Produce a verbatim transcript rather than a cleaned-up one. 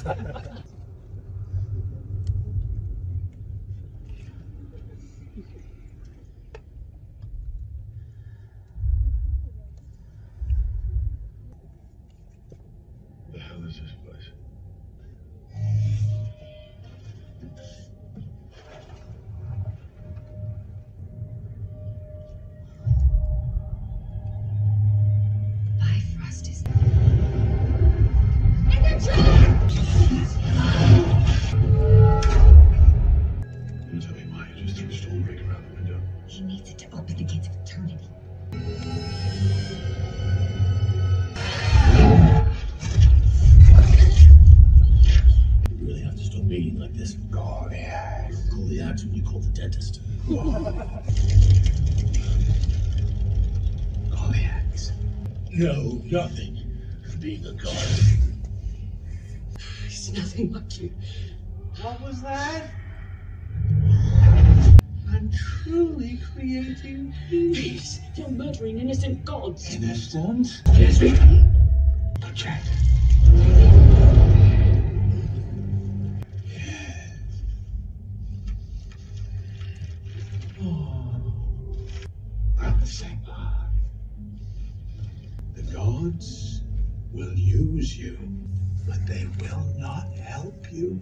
The hell is this place? Bifrost is. You tell me why you just threw Stormbreaker out the window. He needs it to open the gates of eternity. You really have to stop being like this. Gorr, yeah. Call the axe when you call the dentist. Call the axe. No, nothing. Being a god. He's nothing like you. What was that? I'm truly creating peace. You're murdering innocent gods. Innocent? Yes, we No chat. Oh. We're on the same path. The gods will use you, but they will not help you.